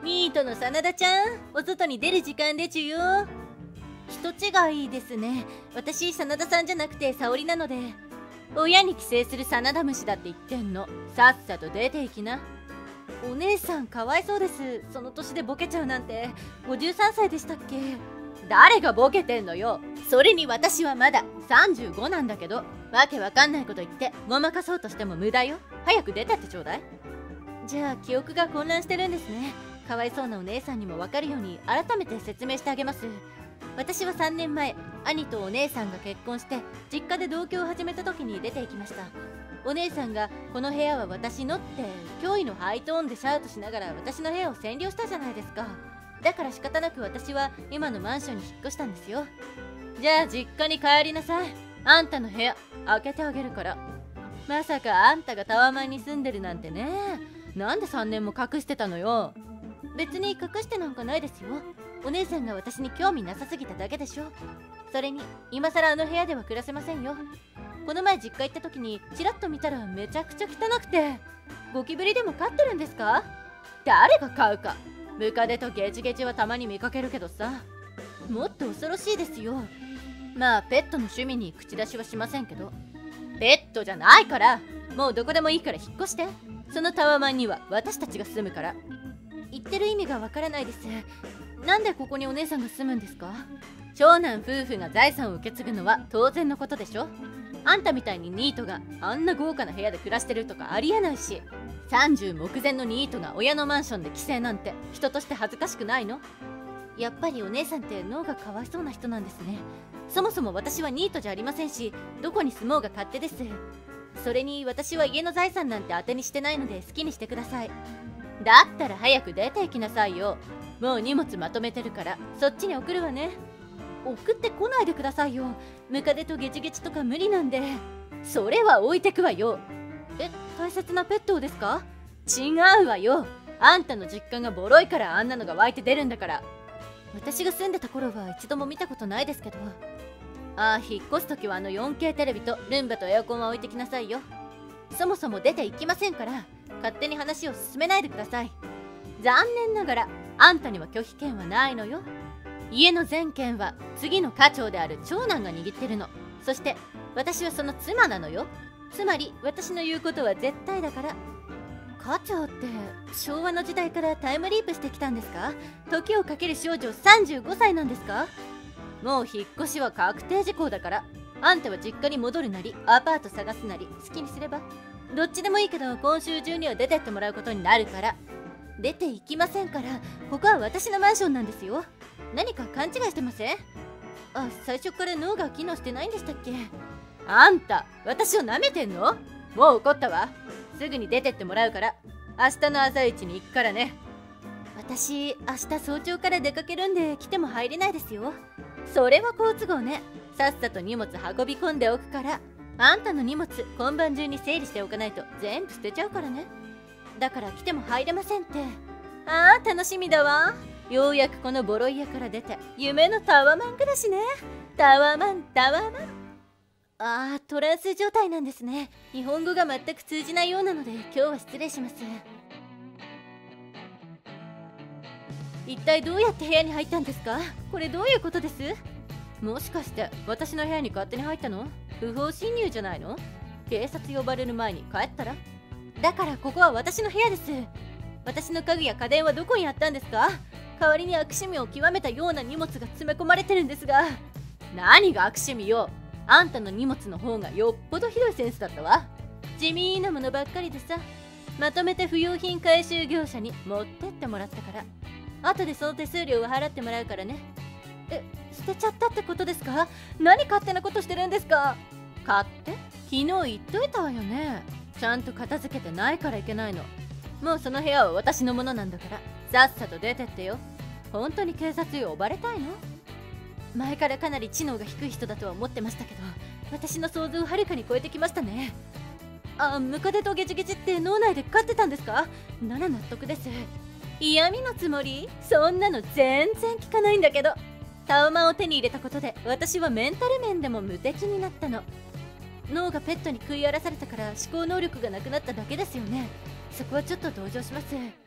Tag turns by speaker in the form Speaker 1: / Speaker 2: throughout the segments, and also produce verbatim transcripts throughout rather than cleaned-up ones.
Speaker 1: ニートの真田ちゃん、お外に出る時間でちゅよ。人違いですね。私真田さんじゃなくて沙織なので。親に寄生する真田虫だって言ってんの。さっさと出ていきな。お姉さんかわいそうです。その年でボケちゃうなんて。ごじゅうさんさいでしたっけ？誰がボケてんのよ。それに私はまださんじゅうごなんだけど、わけわかんないこと言ってごまかそうとしても無駄よ。早く出てってちょうだい。じゃあ記憶が混乱してるんですね。かわいそうなお姉さんにもわかるように改めて説明してあげます。私はさんねんまえ、兄とお姉さんが結婚して実家で同居を始めた時に出て行きました。お姉さんがこの部屋は私のって驚異のハイトーンでシャウトしながら私の部屋を占領したじゃないですか。だから仕方なく私は今のマンションに引っ越したんですよ。じゃあ実家に帰りなさい。あんたの部屋開けてあげるから。まさかあんたがタワマンに住んでるなんてね。なんでさんねんも隠してたのよ。別に隠してなんかないですよ。お姉さんが私に興味なさすぎただけでしょ。それに今さらあの部屋では暮らせませんよ。この前実家行った時にチラッと見たらめちゃくちゃ汚くて。ゴキブリでも飼ってるんですか？誰が飼うか。ムカデとゲジゲジはたまに見かけるけどさ。もっと恐ろしいですよ。まあペットの趣味に口出しはしませんけど。ペットじゃないから。もうどこでもいいから引っ越して。そのタワマンには私たちが住むから。言ってる意味がわからないです。なんでここにお姉さんが住むんですか？長男夫婦が財産を受け継ぐのは当然のことでしょ。あんたみたいにニートがあんな豪華な部屋で暮らしてるとかありえないし、さんじゅう目前のニートが親のマンションで帰省なんて人として恥ずかしくないの？やっぱりお姉さんって脳がかわいそうな人なんですね。そもそも私はニートじゃありませんし、どこに住もうが勝手です。それに私は家の財産なんて当てにしてないので好きにしてください。だったら早く出て行きなさいよ。もう荷物まとめてるからそっちに送るわね。送ってこないでくださいよ。ムカデとゲチゲチとか無理なんで。それは置いてくわよ。え、大切なペットをですか？違うわよ。あんたの実家がボロいからあんなのが湧いて出るんだから。私が住んでた頃は一度も見たことないですけど。ああ、引っ越す時はあの よんケー テレビとルンバとエアコンは置いてきなさいよ。そもそも出て行きませんから勝手に話を進めないでください。残念ながらあんたには拒否権はないのよ。家の全権は次の課長である長男が握ってるの。そして私はその妻なのよ。つまり私の言うことは絶対だから。課長って昭和の時代からタイムリープしてきたんですか？時をかける少女さんじゅうごさいなんですか？もう引っ越しは確定事項だから、あんたは実家に戻るなりアパート探すなり好きにすれば。どっちでもいいけど今週中には出てってもらうことになるから。出て行きませんから。ここは私のマンションなんですよ。何か勘違いしてません？あ、最初から脳が機能してないんでしたっけ？あんた私を舐めてんの？もう怒ったわ。すぐに出てってもらうから明日の朝一に行くからね。私明日早朝から出かけるんで来ても入れないですよ。それは好都合ね。さっさと荷物運び込んでおくから。あんたの荷物今晩中に整理しておかないと全部捨てちゃうからね。だから来ても入れませんって。ああ、楽しみだわ。ようやくこのボロ家から出て夢のタワマン暮らしね。タワマンタワマン。ああ、トランス状態なんですね。日本語が全く通じないようなので今日は失礼します。一体どうやって部屋に入ったんですか？これどういうことです？もしかして私の部屋に勝手に入ったの？不法侵入じゃないの？警察呼ばれる前に帰ったら？だからここは私の部屋です。私の家具や家電はどこにあったんですか？代わりに悪趣味を極めたような荷物が詰め込まれてるんですが。何が悪趣味よ。あんたの荷物の方がよっぽどひどいセンスだったわ。地味なものばっかりでさ。まとめて不用品回収業者に持ってってもらったから。後でその手数料を払ってもらうからね。え、捨てちゃったってことですか？何勝手なことしてるんですか？勝手？昨日言っといたわよね。ちゃんと片付けてないからいけないの。もうその部屋は私のものなんだから、さっさと出てってよ。本当に警察呼ばれたいの？前からかなり知能が低い人だとは思ってましたけど、私の想像をはるかに超えてきましたね。あ、ムカデとゲチゲチって脳内で飼ってたんですか？なら納得です。嫌味のつもり？そんなの全然聞かないんだけど。タワマンを手に入れたことで私はメンタル面でも無敵になったの。脳がペットに食い荒らされたから思考能力がなくなっただけですよね。そこはちょっと同情します。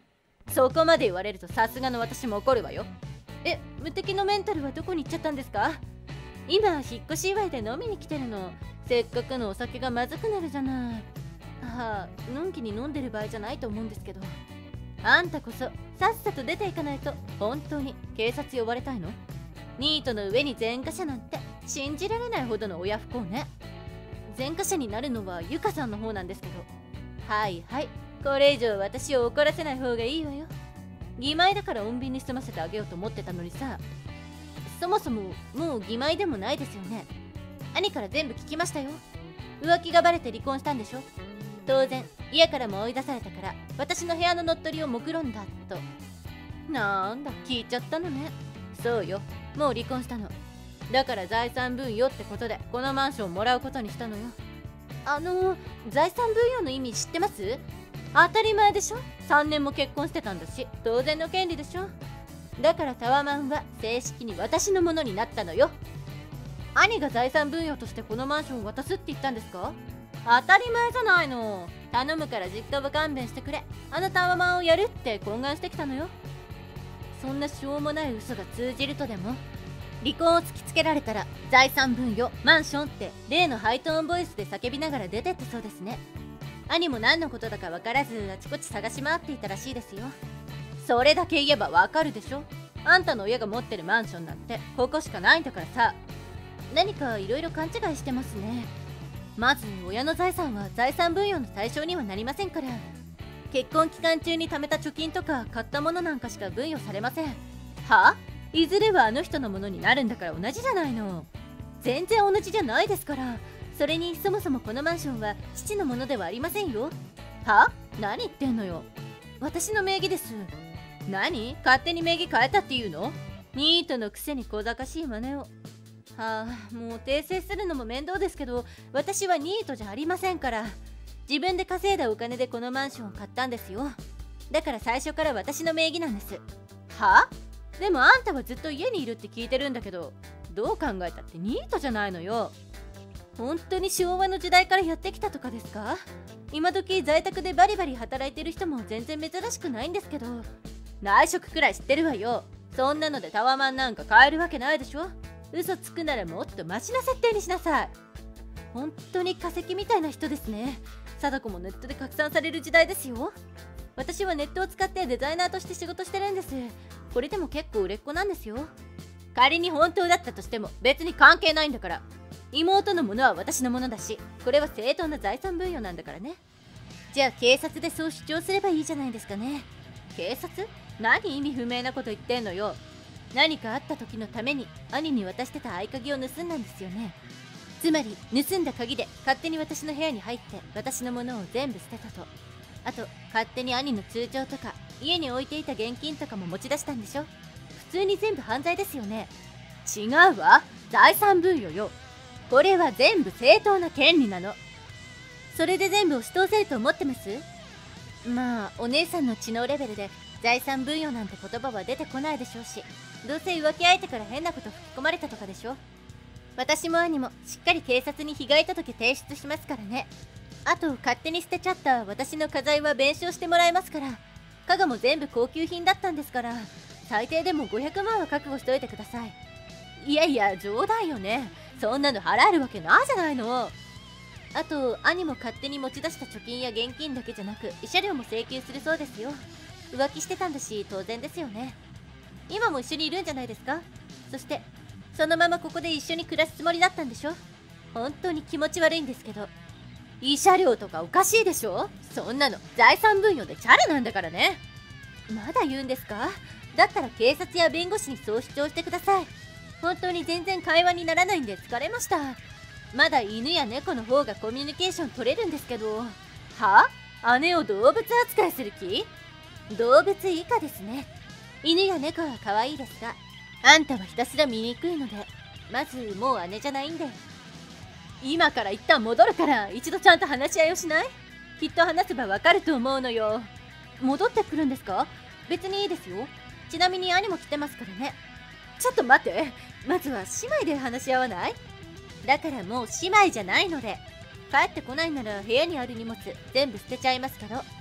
Speaker 1: そこまで言われるとさすがの私も怒るわよ。え、無敵のメンタルはどこに行っちゃったんですか？今引っ越し祝いで飲みに来てるの。せっかくのお酒がまずくなるじゃない。はあ、のんきに飲んでる場合じゃないと思うんですけど。あんたこそさっさと出ていかないと。本当に警察呼ばれたいの？ニートの上に前科者なんて信じられないほどの親不孝ね。前科者になるのはゆかさんの方なんですけど。はいはい、これ以上私を怒らせない方がいいわよ。義妹だから穏便に済ませてあげようと思ってたのにさ。そもそももう義妹でもないですよね。兄から全部聞きましたよ。浮気がバレて離婚したんでしょ。当然家からも追い出されたから私の部屋の乗っ取りを目論んだと。なんだ、聞いちゃったのね。そうよ、もう離婚したの。だから財産分与ってことでこのマンションもらうことにしたのよ。あの財産分与の意味知ってます？当たり前でしょ。さんねんも結婚してたんだし当然の権利でしょ。だからタワマンは正式に私のものになったのよ。兄が財産分与としてこのマンションを渡すって言ったんですか？当たり前じゃないの。頼むから実家は勘弁してくれ。あのタワマンをやるって懇願してきたのよ。そんなしょうもない嘘が通じるとでも？離婚を突きつけられたら財産分与マンションって例のハイトーンボイスで叫びながら出てってそうですね。兄も何のことだか分からずあちこち探し回っていたらしいですよ。それだけ言えばわかるでしょ。あんたの親が持ってるマンションなんてここしかないんだからさ。何かいろいろ勘違いしてますね。まず親の財産は財産分与の対象にはなりませんから。結婚期間中に貯めた貯金とか買ったものなんかしか分与されません。は？いずれはあの人のものになるんだから同じじゃないの。全然同じじゃないですから。それにそもそもこのマンションは父のものではありませんよ。は？何言ってんのよ。私の名義です。何？勝手に名義変えたっていうの？ニートのくせに小賢しい真似を。はあ、もう訂正するのも面倒ですけど、私はニートじゃありませんから。自分で稼いだお金でこのマンションを買ったんですよ。だから最初から私の名義なんです。は？でもあんたはずっと家にいるって聞いてるんだけど、どう考えたってニートじゃないのよ。本当に昭和の時代からやってきたとかですか？今時在宅でバリバリ働いてる人も全然珍しくないんですけど。内職くらい知ってるわよ。そんなのでタワマンなんか買えるわけないでしょ。嘘つくならもっとマシな設定にしなさい。本当に化石みたいな人ですね。貞子もネットで拡散される時代ですよ。私はネットを使ってデザイナーとして仕事してるんです。これでも結構売れっ子なんですよ。仮に本当だったとしても別に関係ないんだから。妹のものは私のものだし、これは正当な財産分与なんだからね。じゃあ警察でそう主張すればいいじゃないですかね。警察？何意味不明なこと言ってんのよ。何かあった時のために兄に渡してた合鍵を盗んだんですよね。つまり盗んだ鍵で勝手に私の部屋に入って私のものを全部捨てたと。あと勝手に兄の通帳とか家に置いていた現金とかも持ち出したんでしょ。普通に全部犯罪ですよね。違うわ、財産分与よ。これは全部正当な権利なの。それで全部押し通せると思ってます？まあお姉さんの知能レベルで財産分与なんて言葉は出てこないでしょうし、どうせ浮気相手から変なこと吹き込まれたとかでしょ。私も兄もしっかり警察に被害届提出しますからね。あと勝手に捨てちゃった私の家財は弁償してもらえますから。家具も全部高級品だったんですから、最低でもごひゃくまんは覚悟しといてください。いやいや冗談よね。そんなの払えるわけないじゃないの。あと兄も勝手に持ち出した貯金や現金だけじゃなく慰謝料も請求するそうですよ。浮気してたんだし当然ですよね。今も一緒にいるんじゃないですか。そしてそのままここで一緒に暮らすつもりだったんでしょ。本当に気持ち悪いんですけど。慰謝料とかおかしいでしょ。そんなの財産分与でチャラなんだからね。まだ言うんですか。だったら警察や弁護士にそう主張してください。本当に全然会話にならないんで疲れました。まだ犬や猫の方がコミュニケーション取れるんですけど。は？姉を動物扱いする気？動物以下ですね。犬や猫は可愛いですが、あんたはひたすら醜いので、まずもう姉じゃないんで。今から一旦戻るから一度ちゃんと話し合いをしない？きっと話せばわかると思うのよ。戻ってくるんですか？別にいいですよ。ちなみに兄も来てますからね。ちょっと待って、まずは姉妹で話し合わない？だからもう姉妹じゃないので、帰ってこないなら部屋にある荷物全部捨てちゃいますけど。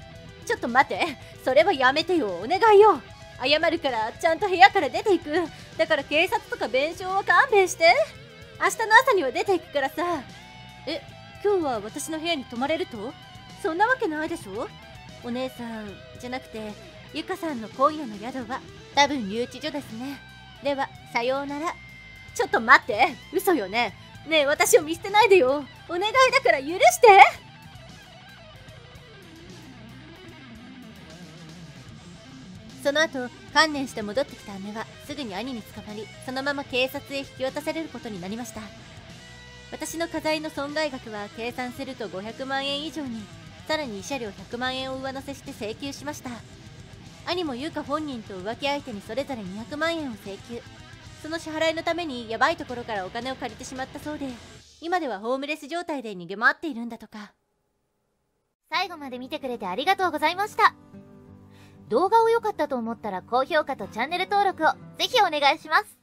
Speaker 1: ちょっと待って、それはやめてよ、お願いよ。謝るからちゃんと部屋から出ていく。だから警察とか弁償は勘弁して。明日の朝には出ていくからさ。え、今日は私の部屋に泊まれると？そんなわけないでしょ。お姉さんじゃなくてゆかさんの今夜の宿は多分留置所ですね。ではさようなら。ちょっと待って、嘘よね。ねえ、私を見捨てないでよ、お願いだから許して。その後観念して戻ってきた姉はすぐに兄に捕まり、そのまま警察へ引き渡されることになりました。私の家財の損害額は計算するとごひゃくまんえん以上に、さらに慰謝料ひゃくまんえんを上乗せして請求しました。兄も優香本人と浮気相手にそれぞれにひゃくまんえんを請求。その支払いのためにヤバいところからお金を借りてしまったそうで、今ではホームレス状態で逃げ回っているんだとか。
Speaker 2: 最後まで見てくれてありがとうございました。動画を良かったと思ったら高評価とチャンネル登録をぜひお願いします。